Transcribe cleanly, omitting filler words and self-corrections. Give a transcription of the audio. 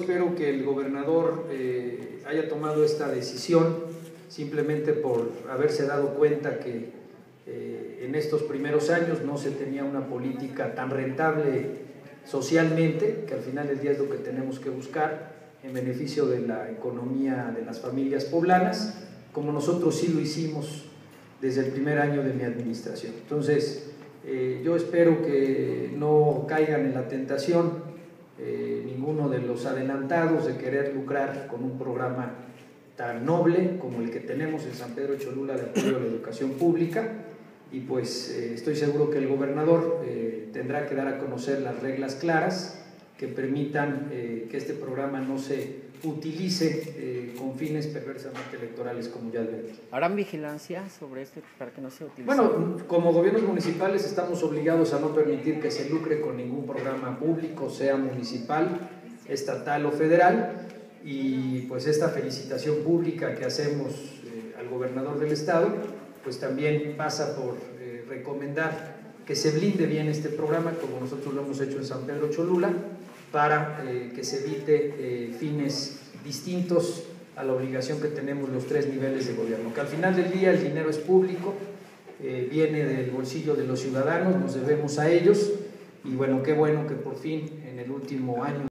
espero que el gobernador haya tomado esta decisión simplemente por haberse dado cuenta que en estos primeros años no se tenía una política tan rentable socialmente, que al final del día es lo que tenemos que buscar en beneficio de la economía de las familias poblanas, como nosotros sí lo hicimos desde el primer año de mi administración. Entonces, yo espero que no caigan en la tentación ninguno de los adelantados de querer lucrar con un programa tan noble como el que tenemos en San Pedro Cholula de apoyo a la educación pública, y pues estoy seguro que el gobernador tendrá que dar a conocer las reglas claras que permitan que este programa no se utilice con fines perversamente electorales, como ya advertí. ¿Harán vigilancia sobre esto para que no se utilice? Bueno, como gobiernos municipales estamos obligados a no permitir que se lucre con ningún programa público, sea municipal, estatal o federal, y pues esta felicitación pública que hacemos al gobernador del estado pues también pasa por recomendar que se blinde bien este programa, como nosotros lo hemos hecho en San Pedro Cholula, para que se evite fines distintos a la obligación que tenemos los tres niveles de gobierno, que al final del día el dinero es público, viene del bolsillo de los ciudadanos, nos debemos a ellos, y bueno, qué bueno que por fin en el último año